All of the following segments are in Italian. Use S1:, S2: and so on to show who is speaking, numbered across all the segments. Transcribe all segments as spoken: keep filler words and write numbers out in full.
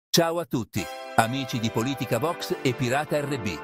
S1: Ciao a tutti, amici di Politica Vox e Pirata R B.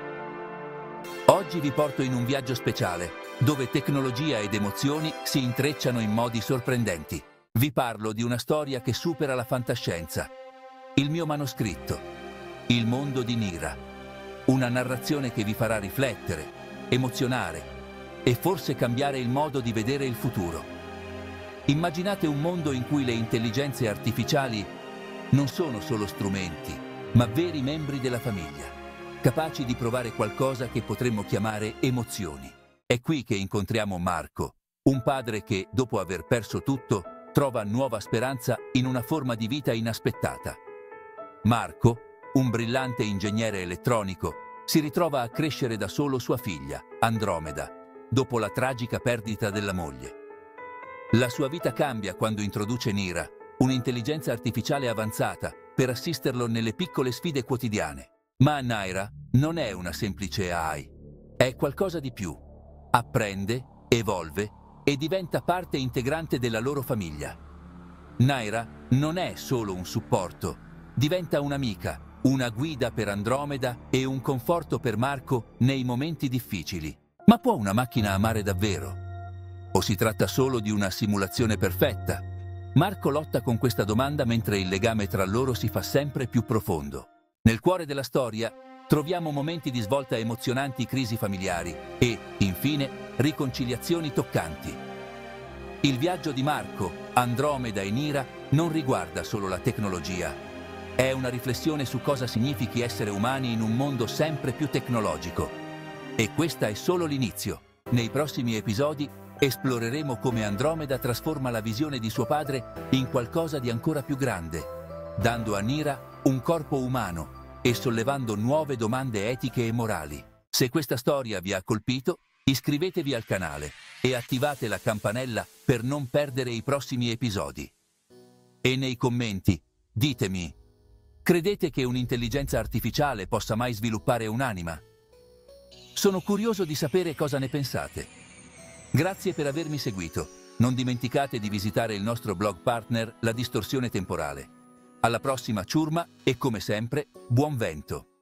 S1: Oggi vi porto in un viaggio speciale, dove tecnologia ed emozioni si intrecciano in modi sorprendenti. Vi parlo di una storia che supera la fantascienza. Il mio manoscritto. Il mondo di Nira. Una narrazione che vi farà riflettere, emozionare e forse cambiare il modo di vedere il futuro. Immaginate un mondo in cui le intelligenze artificiali non sono solo strumenti, ma veri membri della famiglia, capaci di provare qualcosa che potremmo chiamare emozioni. È qui che incontriamo Marco, un padre che, dopo aver perso tutto, trova nuova speranza in una forma di vita inaspettata. Marco, un brillante ingegnere elettronico, si ritrova a crescere da solo sua figlia, Andromeda, dopo la tragica perdita della moglie. La sua vita cambia quando introduce Nira, un'intelligenza artificiale avanzata, per assisterlo nelle piccole sfide quotidiane. Ma Nira non è una semplice A I, è qualcosa di più. Apprende, evolve e diventa parte integrante della loro famiglia. Nira non è solo un supporto, diventa un'amica, una guida per Andromeda e un conforto per Marco nei momenti difficili. Ma può una macchina amare davvero? O si tratta solo di una simulazione perfetta? Marco lotta con questa domanda mentre il legame tra loro si fa sempre più profondo. Nel cuore della storia troviamo momenti di svolta emozionanti, crisi familiari e, infine, riconciliazioni toccanti. Il viaggio di Marco, Andromeda e Nira non riguarda solo la tecnologia. È una riflessione su cosa significhi essere umani in un mondo sempre più tecnologico. E questa è solo l'inizio. Nei prossimi episodi esploreremo come Andromeda trasforma la visione di suo padre in qualcosa di ancora più grande, dando a Nira un corpo umano e sollevando nuove domande etiche e morali. Se questa storia vi ha colpito, iscrivetevi al canale e attivate la campanella per non perdere i prossimi episodi. E nei commenti ditemi: credete che un'intelligenza artificiale possa mai sviluppare un'anima? Sono curioso di sapere cosa ne pensate. Grazie per avermi seguito. Non dimenticate di visitare il nostro blog partner La Distorsione Temporale. Alla prossima ciurma e, come sempre, buon vento!